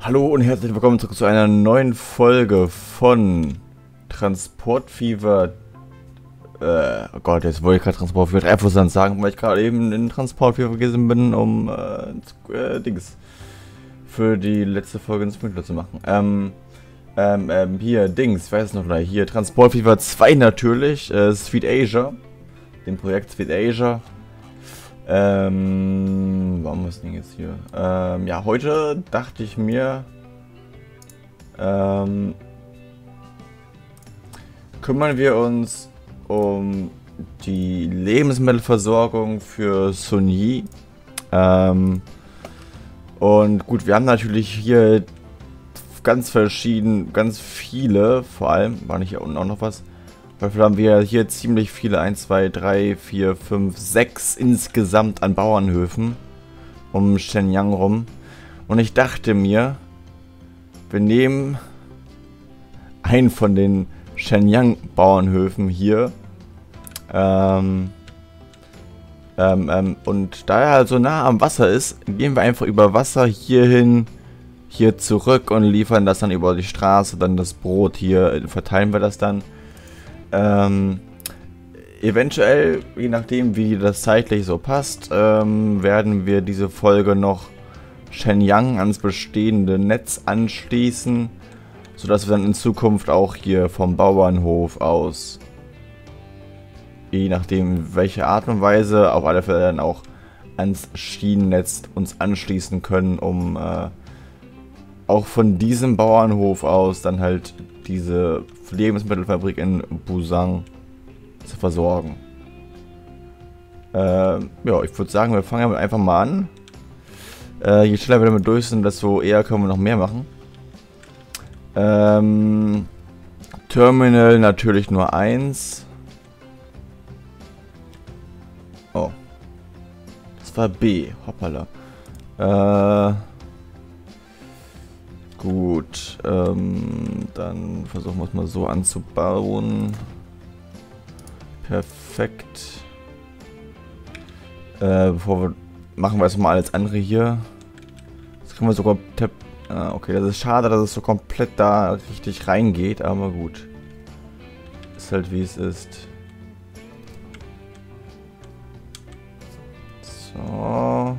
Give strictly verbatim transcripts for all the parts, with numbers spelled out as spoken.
Hallo und herzlich willkommen zurück zu einer neuen Folge von Transportfever. Äh, oh Gott, jetzt wollte ich gerade Transportfever drei Prozent sagen, weil ich gerade eben in Transportfever gewesen bin, um äh, äh, Dings für die letzte Folge ins Sprinkler zu machen. Ähm, ähm, ähm, hier, Dings, ich weiß es noch gleich. Hier, Transportfever zwei natürlich, äh, Sweet Asia, dem Projekt Sweet Asia. Ähm, warum ist denn jetzt hier? Ähm, ja, heute dachte ich mir, ähm, kümmern wir uns um die Lebensmittelversorgung für Sun Yi. Ähm, und gut, wir haben natürlich hier ganz verschieden, ganz viele, vor allem, war nicht hier unten auch noch was? Dafür haben wir hier ziemlich viele, eins, zwei, drei, vier, fünf, sechs insgesamt an Bauernhöfen um Shenyang rum. Und ich dachte mir, wir nehmen einen von den Shenyang Bauernhöfen hier. Ähm, ähm, ähm, und da er halt so nah am Wasser ist, gehen wir einfach über Wasser hierhin, hier zurück und liefern das dann über die Straße, dann das Brot hier, verteilen wir das dann. Ähm, eventuell, je nachdem wie das zeitlich so passt, ähm, werden wir diese Folge noch Shenyang ans bestehende Netz anschließen, sodass wir dann in Zukunft auch hier vom Bauernhof aus, je nachdem welche Art und Weise, auf alle Fälle dann auch ans Schienennetz uns anschließen können, um äh, auch von diesem Bauernhof aus dann halt diese Lebensmittelfabrik in Busan zu versorgen. Ähm, ja, ich würde sagen, wir fangen einfach mal an. Äh, je schneller wir damit durch sind, desto eher können wir noch mehr machen. Ähm, Terminal natürlich nur eins. Oh. Das war B. Hoppala. Äh... Gut, ähm, dann versuchen wir es mal so anzubauen. Perfekt. Äh, bevor wir machen wir erstmal alles andere hier. Jetzt können wir sogar Tap. Ah, okay, das ist schade, dass es so komplett da richtig reingeht, aber gut. Ist halt wie es ist. So.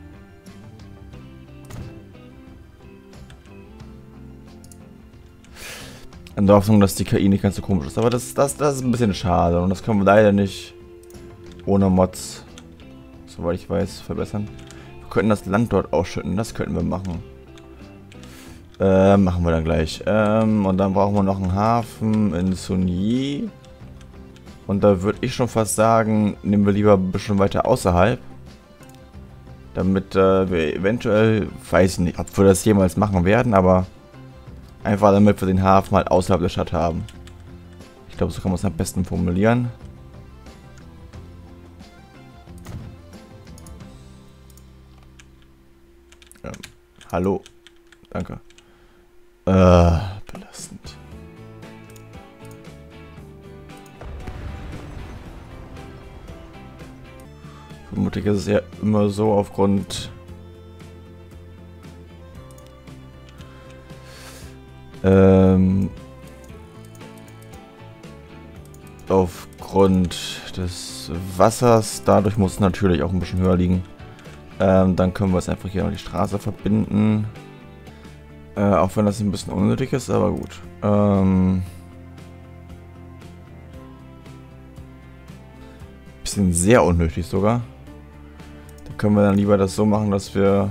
In der Hoffnung, dass die K I nicht ganz so komisch ist. Aber das, das, das ist ein bisschen schade. Und das können wir leider nicht ohne Mods, soweit ich weiß, verbessern. Wir könnten das Land dort ausschütten. Das könnten wir machen. Äh, machen wir dann gleich. Ähm, und dann brauchen wir noch einen Hafen in Sun Yi. Und da würde ich schon fast sagen, nehmen wir lieber ein bisschen weiter außerhalb. Damit äh, wir eventuell, weiß ich nicht, ob wir das jemals machen werden, aber einfach damit wir den Hafen halt außerhalb der Stadt haben. Ich glaube, so kann man es am besten formulieren. Ähm, hallo. Danke. Äh, belastend. Vermutlich ist es ja immer so aufgrund Ähm, aufgrund des Wassers, dadurch muss es natürlich auch ein bisschen höher liegen. Ähm, dann können wir es einfach hier an die Straße verbinden. Äh, auch wenn das ein bisschen unnötig ist, aber gut. Ähm, bisschen sehr unnötig sogar. Da können wir dann lieber das so machen, dass wir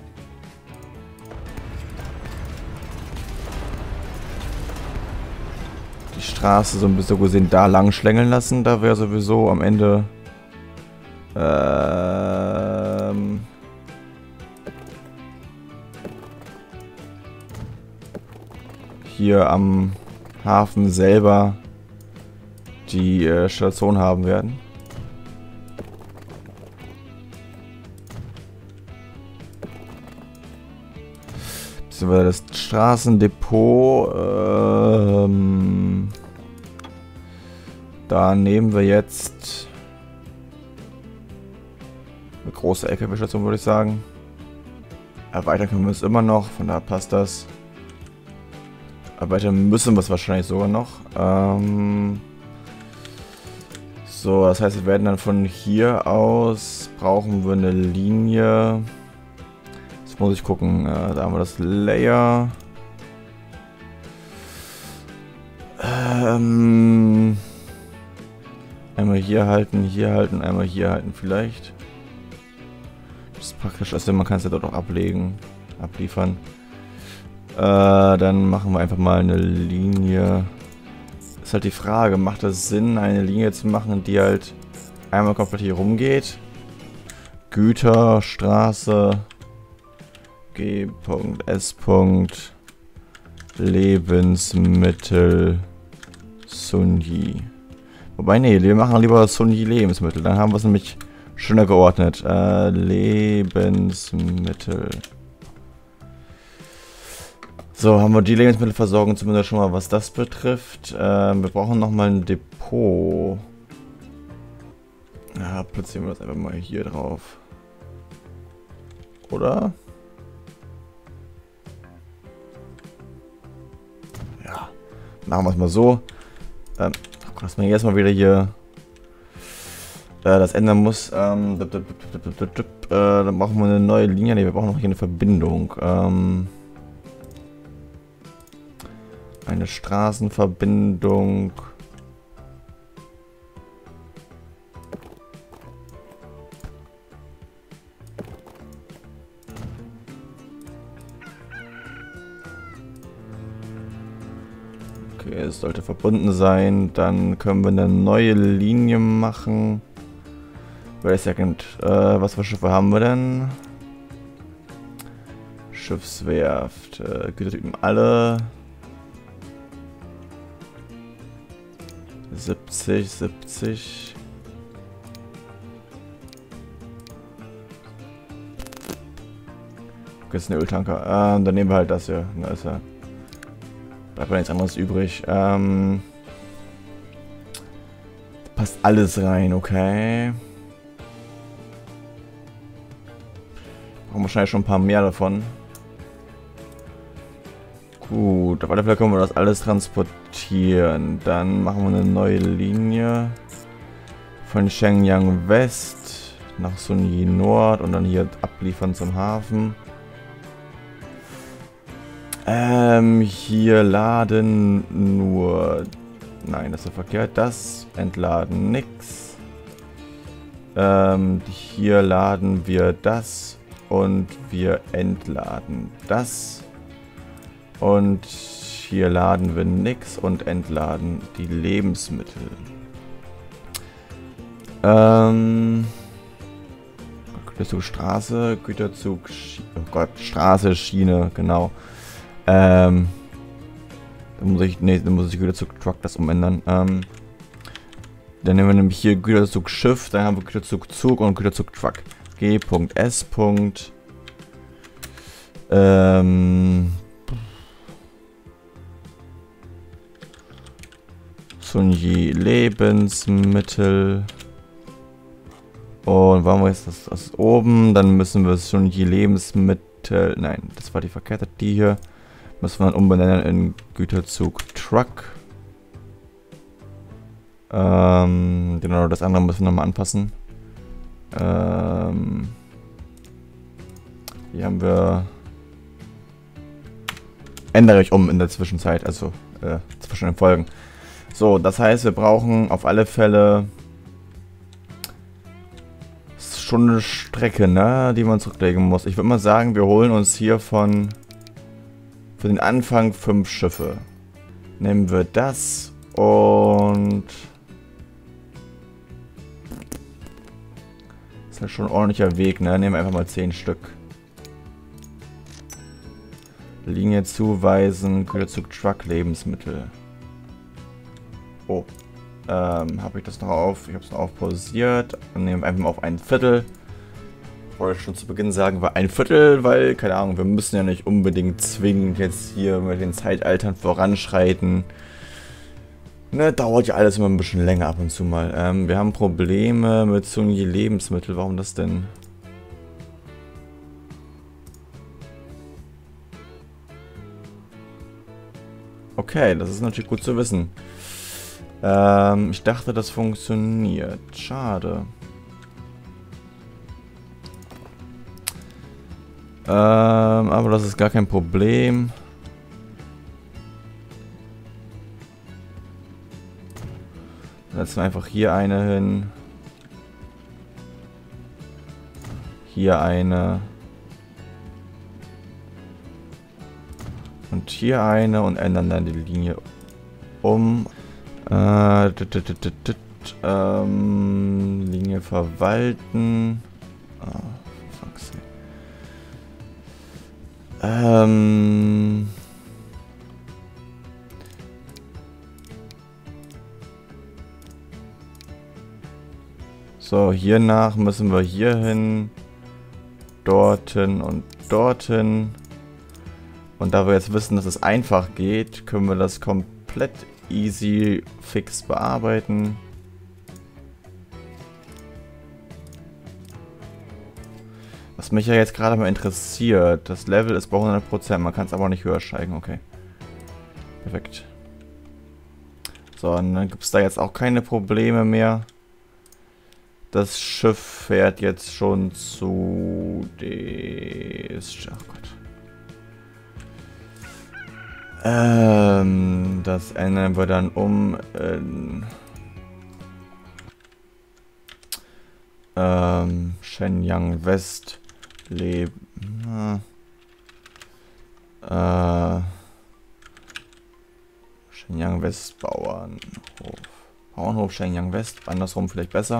Straße so ein bisschen so gesehen da lang schlängeln lassen. Da wäre sowieso am Ende ähm, hier am Hafen selber die äh, Station haben werden. Beziehungsweise das Straßendepot ähm, da nehmen wir jetzt eine große L K W-Station, würde ich sagen. Erweitern können wir es immer noch, von daher passt das. Erweitern müssen wir es wahrscheinlich sogar noch. Ähm so, das heißt, wir werden dann von hier aus, brauchen wir eine Linie. Jetzt muss ich gucken, äh, da haben wir das Layer. Ähm, einmal hier halten, hier halten, einmal hier halten vielleicht. Das ist praktisch, also man kann es ja dort auch ablegen, abliefern. Äh, dann machen wir einfach mal eine Linie. Ist halt die Frage, macht es Sinn, eine Linie zu machen, die halt einmal komplett hier rumgeht? Güter, Straße, G. S. Lebensmittel, Sunyi. Wobei, nee, wir machen lieber Sunyi Lebensmittel. Dann haben wir es nämlich schöner geordnet. Äh, Lebensmittel. So, haben wir die Lebensmittelversorgung zumindest schon mal, was das betrifft. Äh, wir brauchen nochmal ein Depot. Ja, platzieren wir das einfach mal hier drauf. Oder? Ja, machen wir es mal so. Ähm, dass man jetzt mal wieder hier äh, das ändern muss. Ähm, dip, dip, dip, dip, dip, dip, äh, dann brauchen wir eine neue Linie. Ne, wir brauchen noch hier eine Verbindung. Ähm, eine Straßenverbindung. Okay, es sollte verbunden sein. Dann können wir eine neue Linie machen. Wait a second. Äh, was für Schiffe haben wir denn? Schiffswerft. Äh, Gütertypen alle. siebzig, siebzig. Okay, das ist ein Öltanker. Ähm, dann nehmen wir halt das hier. Da ist er. Bleibt ja nichts anderes übrig. Ähm, passt alles rein, okay. Brauchen wahrscheinlich schon ein paar mehr davon. Gut, auf alle Fälle können wir das alles transportieren. Dann machen wir eine neue Linie von Shenyang West nach Sunyi Nord und dann hier abliefern zum Hafen. Ähm, hier laden nur... Nein, das ist verkehrt. Das entladen nix. Ähm, hier laden wir das und wir entladen das. Und hier laden wir nix und entladen die Lebensmittel. Ähm... Güterzug Straße, Güterzug... Schie oh Gott, Straße, Schiene, genau. Ähm... Da muss ich... Ne, da muss ich Güterzug Truck das umändern. Ähm... Dann nehmen wir nämlich hier Güterzug Schiff, dann haben wir Güterzug Zug und Güterzug Truck. G. S. Ähm... Sunyi Lebensmittel. Und wollen wir jetzt das, das oben, dann müssen wir Sunyi Lebensmittel. Nein, das war die verkehrte, die hier. Müssen wir dann umbenennen in Güterzug Truck. Ähm, genau, das andere müssen wir nochmal anpassen. Ähm, hier haben wir. Ändere ich um in der Zwischenzeit, also äh, zwischen den Folgen. So, das heißt, wir brauchen auf alle Fälle schon eine Strecke, ne, die man zurücklegen muss. Ich würde mal sagen, wir holen uns hier von für den Anfang fünf Schiffe. Nehmen wir das und ist halt schon ein ordentlicher Weg, ne? Nehmen wir einfach mal zehn Stück. Linie zuweisen, Güterzug Truck, Lebensmittel. Oh, ähm, habe ich das noch auf? Ich habe es noch auf pausiert. Dann nehmen wir einfach mal auf ein Viertel. Ich wollte schon zu Beginn sagen, war ein Viertel, weil, keine Ahnung, wir müssen ja nicht unbedingt zwingend jetzt hier mit den Zeitaltern voranschreiten. Ne, dauert ja alles immer ein bisschen länger ab und zu mal. Ähm, wir haben Probleme mit Sunyi Lebensmittel. Warum das denn? Okay, das ist natürlich gut zu wissen. Ähm, ich dachte, das funktioniert. Schade. Ähm, aber das ist gar kein Problem. Dann setzen wir einfach hier eine hin. Hier eine. Und hier eine und ändern dann die Linie um. Äh, dit, dit, dit, dit, dit, ähm, Linie verwalten. Oh, fuck's sake. Ähm. So, hiernach müssen wir hier hin, dorthin und dorthin. Und da wir jetzt wissen, dass es einfach geht, können wir das komplett easy fix bearbeiten. Was mich ja jetzt gerade mal interessiert, das Level ist bei hundert Prozent, man kann es aber nicht höher steigen, okay. Perfekt. So, und dann gibt es da jetzt auch keine Probleme mehr. Das Schiff fährt jetzt schon zu des... Ach Gott. Ähm, das ändern wir dann um in... Ähm, Shenyang West leben... Äh... Shenyang West Bauernhof. Bauernhof Shenyang West, andersrum vielleicht besser.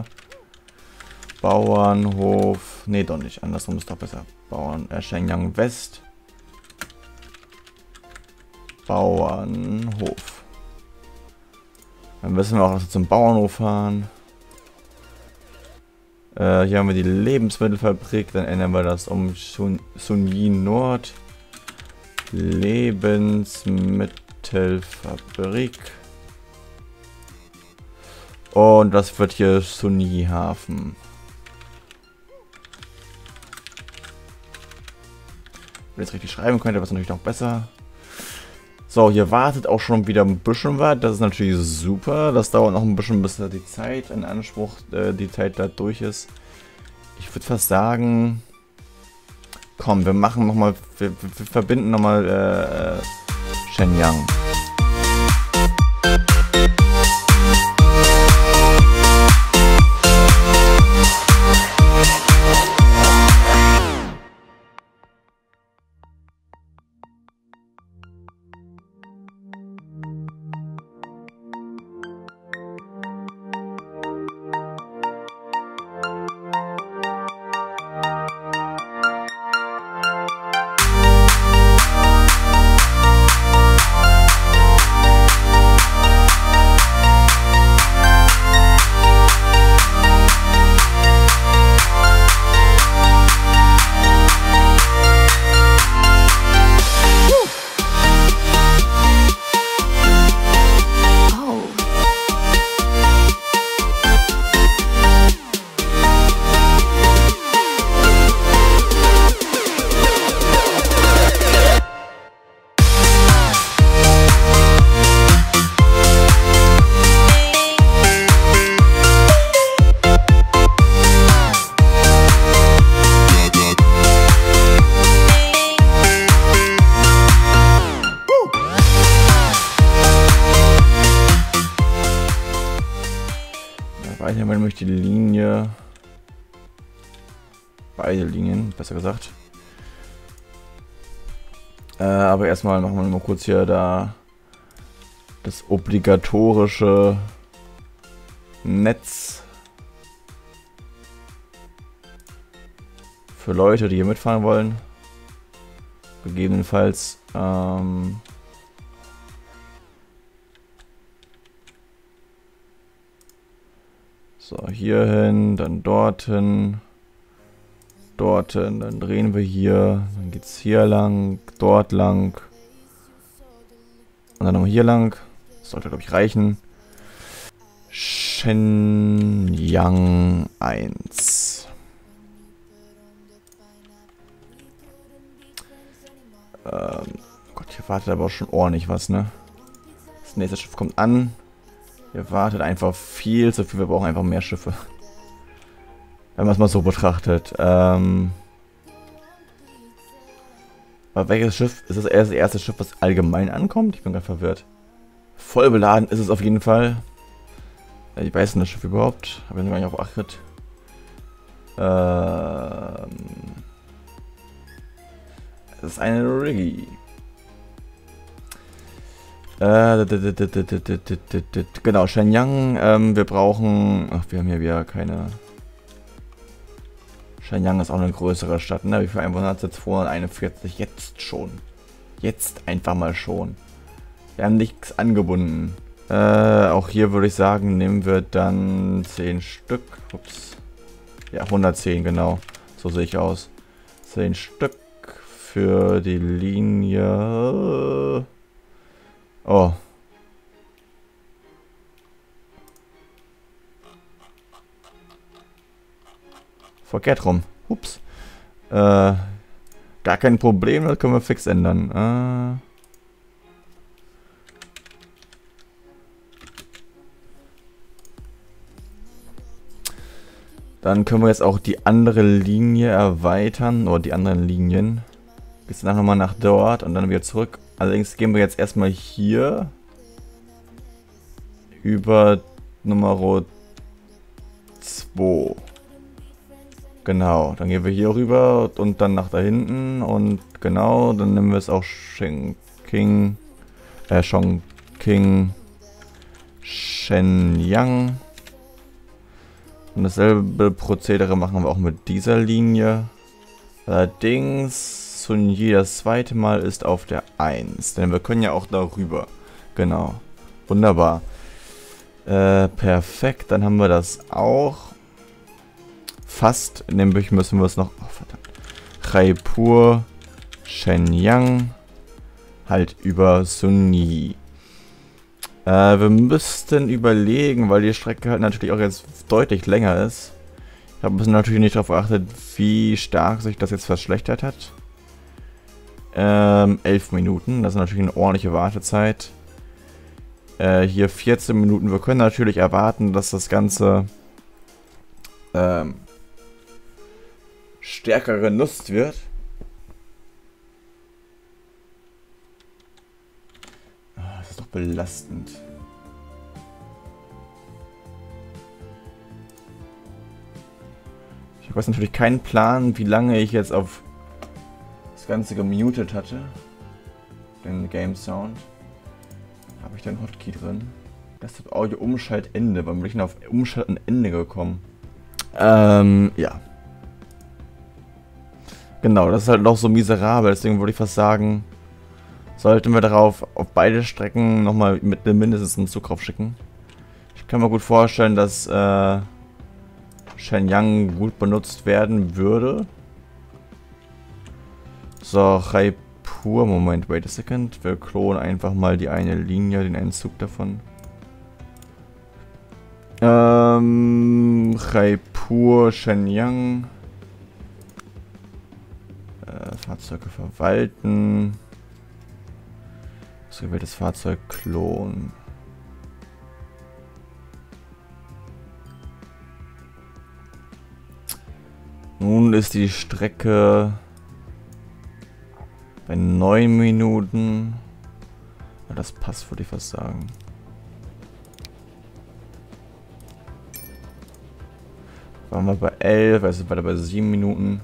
Bauernhof, nee, doch nicht, andersrum ist doch besser. Bauern, äh, Shenyang West. Bauernhof. Dann müssen wir auch noch zum Bauernhof fahren. Äh, hier haben wir die Lebensmittelfabrik, dann ändern wir das um Sun Sunyi Nord. Lebensmittelfabrik. Und das wird hier Sunyi Hafen. Wenn ich es richtig schreiben könnte, wäre es natürlich noch besser. So, hier wartet auch schon wieder ein bisschen was. Das ist natürlich super. Das dauert noch ein bisschen, bis da die Zeit in Anspruch, äh, die Zeit da durch ist. Ich würde fast sagen, komm, wir machen nochmal, wir, wir verbinden nochmal äh, Shenyang. Weiter nämlich die Linie, beide Linien, besser gesagt. Äh, aber erstmal machen wir mal kurz hier da das obligatorische Netz für Leute, die hier mitfahren wollen. Gegebenenfalls ähm, so, hier hin, dann dorthin, dorthin, dann drehen wir hier, dann geht es hier lang, dort lang und dann nochmal hier lang. Das sollte, glaube ich, reichen. Shenyang eins. Ähm, Gott, hier wartet aber auch schon ordentlich was, ne? Das nächste Schiff kommt an. Hier wartet einfach viel zu viel. Wir brauchen einfach mehr Schiffe. Wenn man es mal so betrachtet. Ähm Aber welches Schiff ist das erste, erste Schiff, was allgemein ankommt? Ich bin gerade verwirrt. Voll beladen ist es auf jeden Fall. Ich weiß nicht, das Schiff überhaupt. Habe ich noch gar nicht auf geachtet. Ähm Es ist eine Riggy. Äh, genau, Shenyang. Ähm, wir brauchen. Ach, wir haben hier wieder keine. Shenyang ist auch eine größere Stadt, ne? Wie viele Einwohner hat es jetzt? zweihunderteinundvierzig. Jetzt schon. Jetzt einfach mal schon. Wir haben nichts angebunden. Äh, auch hier würde ich sagen, nehmen wir dann zehn Stück. Ups. Ja, hundertzehn, genau. So sehe ich aus. zehn Stück für die Linie. Oh. Verkehrt rum. Ups. Äh, gar kein Problem, das können wir fix ändern. Äh. Dann können wir jetzt auch die andere Linie erweitern, oder die anderen Linien. Jetzt nochmal nach dort und dann wieder zurück. Allerdings gehen wir jetzt erstmal hier über Nummer zwei. Genau, dann gehen wir hier rüber und dann nach da hinten und genau, dann nehmen wir es auch Chongqing, äh, Chongqing, Shenyang. Und dasselbe Prozedere machen wir auch mit dieser Linie. Allerdings Sunyi das zweite Mal ist auf der eins, denn wir können ja auch darüber. Genau, wunderbar. Äh, perfekt, dann haben wir das auch. Fast, nämlich müssen wir es noch, oh verdammt, Jaipur, Shenyang, halt über Sunyi. Äh, wir müssten überlegen, weil die Strecke halt natürlich auch jetzt deutlich länger ist. Ich habe natürlich nicht darauf geachtet, wie stark sich das jetzt verschlechtert hat. Ähm, elf Minuten, das ist natürlich eine ordentliche Wartezeit. Äh, hier vierzehn Minuten. Wir können natürlich erwarten, dass das Ganze ähm, stärker genutzt wird. Oh, das ist doch belastend. Ich habe jetzt natürlich keinen Plan, wie lange ich jetzt auf das Ganze gemutet hatte. Den Game Sound. Habe ich da einen Hotkey drin? Desktop Audio Umschalt Ende. Warum bin ich denn auf Umschalten Ende gekommen? Ähm, ja. Genau, das ist halt noch so miserabel. Deswegen würde ich fast sagen, sollten wir darauf auf beide Strecken nochmal mit mindestens einen Zug drauf schicken. Ich kann mir gut vorstellen, dass äh, Shenyang gut benutzt werden würde. So, Jaipur. Moment, wait a second. Wir klonen einfach mal die eine Linie, den einen Zug davon. Ähm, Jaipur, Shenyang. Äh, Fahrzeuge verwalten. Ausgewähltes Fahrzeug klonen. Nun ist die Strecke bei neun Minuten. Ja, das passt, würde ich fast sagen. Waren wir bei elf, also weiter bei sieben Minuten.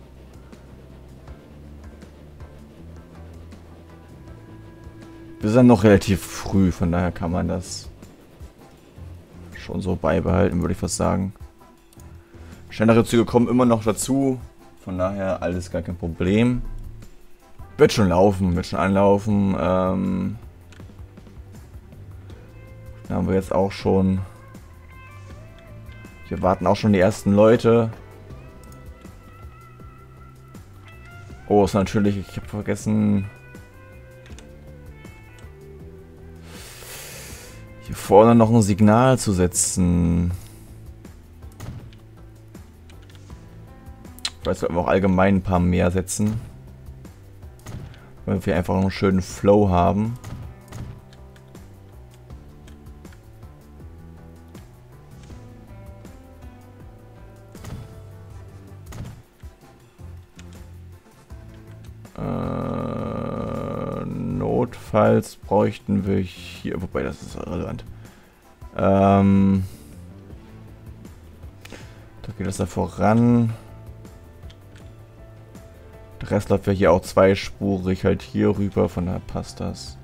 Wir sind noch relativ früh, von daher kann man das schon so beibehalten, würde ich fast sagen. Schnellere Züge kommen immer noch dazu, von daher alles gar kein Problem. Wird schon laufen, wird schon anlaufen. Ähm, da haben wir jetzt auch schon. Wir warten auch schon die ersten Leute. Oh, ist natürlich, ich habe vergessen. Hier vorne noch ein Signal zu setzen. Vielleicht sollten wir auch allgemein ein paar mehr setzen. Weil wir einfach einen schönen Flow haben. notfalls bräuchten wir hier, wobei das ist relevant. Ähm, da geht es da voran. Der Rest läuft ja hier auch zweispurig halt hier rüber, von daher passt das.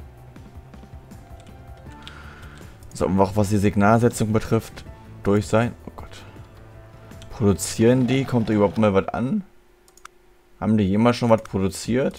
So, und auch was die Signalsetzung betrifft, durch sein. Oh Gott. Produzieren die? Kommt da überhaupt mal was an? Haben die jemals schon was produziert?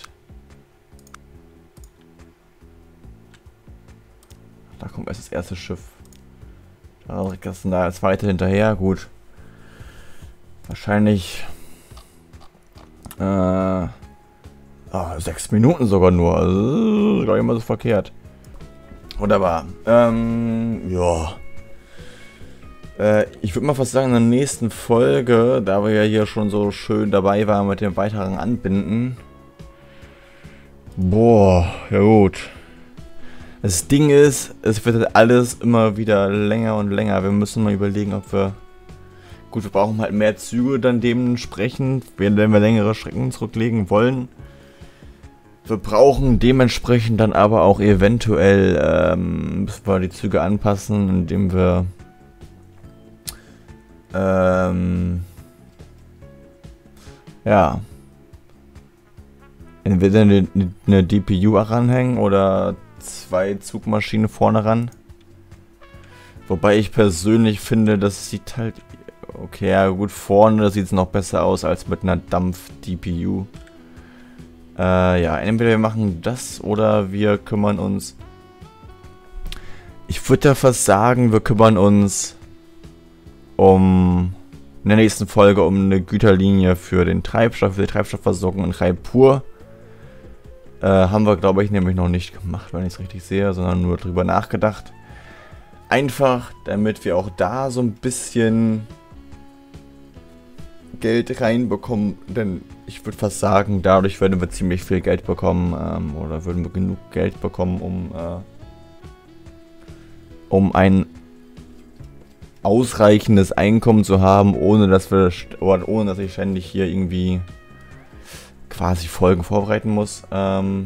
Da kommt erst das erste Schiff. Da ist da das zweite hinterher. Gut. Wahrscheinlich. Äh. Oh, sechs Minuten sogar nur. Also, gar nicht mal so verkehrt. Wunderbar. Ähm, ja. Äh, ich würde mal fast sagen, in der nächsten Folge, da wir ja hier schon so schön dabei waren mit dem weiteren Anbinden. Boah, ja gut. Das Ding ist, es wird halt alles immer wieder länger und länger. Wir müssen mal überlegen, ob wir... Gut, wir brauchen halt mehr Züge dann dementsprechend, wenn wir längere Strecken zurücklegen wollen. Wir brauchen dementsprechend dann aber auch eventuell, ähm, müssen wir die Züge anpassen, indem wir ähm, ja, entweder eine, eine D P U ranhängen oder zwei Zugmaschinen vorne ran. Wobei ich persönlich finde, das sieht halt, okay, ja gut, vorne sieht es noch besser aus als mit einer Dampf-D P U. Äh, ja, entweder wir machen das oder wir kümmern uns. Ich würde ja fast sagen, wir kümmern uns um in der nächsten Folge um eine Güterlinie für den Treibstoff, für die Treibstoffversorgung in Raipur. Äh, haben wir, glaube ich, nämlich noch nicht gemacht, wenn ich es richtig sehe, sondern nur drüber nachgedacht. Einfach, damit wir auch da so ein bisschen Geld reinbekommen, denn ich würde fast sagen, dadurch würden wir ziemlich viel Geld bekommen, ähm, oder würden wir genug Geld bekommen, um, äh, um ein ausreichendes Einkommen zu haben, ohne dass wir, oder ohne dass ich ständig hier irgendwie quasi Folgen vorbereiten muss. Ähm,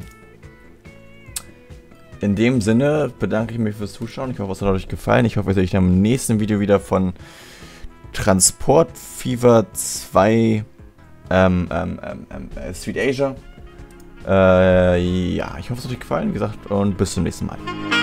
in dem Sinne bedanke ich mich fürs Zuschauen. Ich hoffe, es hat euch gefallen. Ich hoffe, ihr seht euch im nächsten Video wieder von Transport Fever zwei ähm, ähm, ähm, äh, Sweet Asia. Äh, ja, ich hoffe, es hat euch gefallen, wie gesagt, und bis zum nächsten Mal.